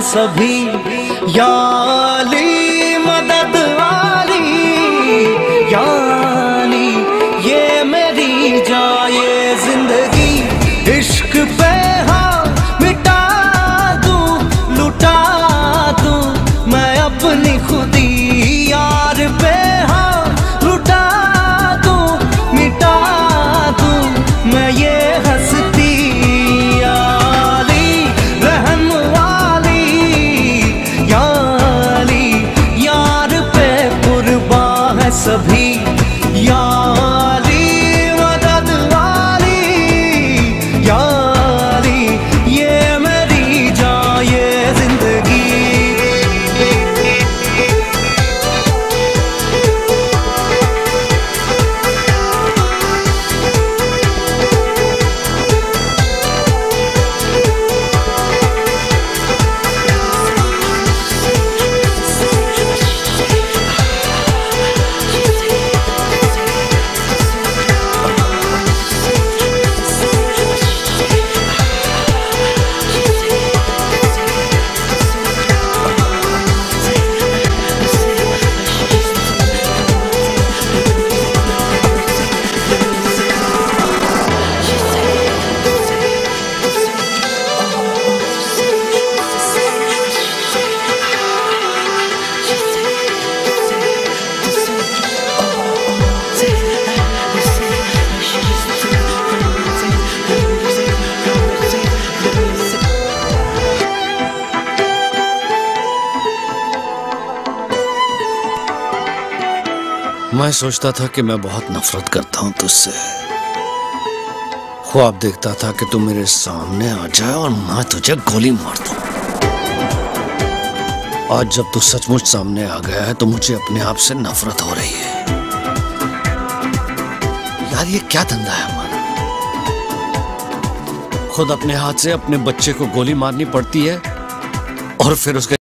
सभी, या अली मदद वाली, या अली ये मेरी जाए जिंदगी। इश्क पे हाँ मिटा दूं, लुटा दूं मैं अपनी खुदी, यार पे हाँ लुटा दूं, मिटा दूं मैं ये हंसती। या अली रहम वाली, या अली यार पे कुर्बान है सभी, या अली मदद वाली, या अली ये मेरी जाए जिंदगी। मैं सोचता था कि मैं बहुत नफरत करता हूं तुझसे। ख्वाब देखता था कि तू मेरे सामने आ जाए और मैं तुझे गोली मार दूं। आज जब तू सचमुच सामने आ गया है तो मुझे अपने आप से नफरत हो रही है। यार ये क्या धंधा है हमारा? खुद अपने हाथ से अपने बच्चे को गोली मारनी पड़ती है और फिर उसके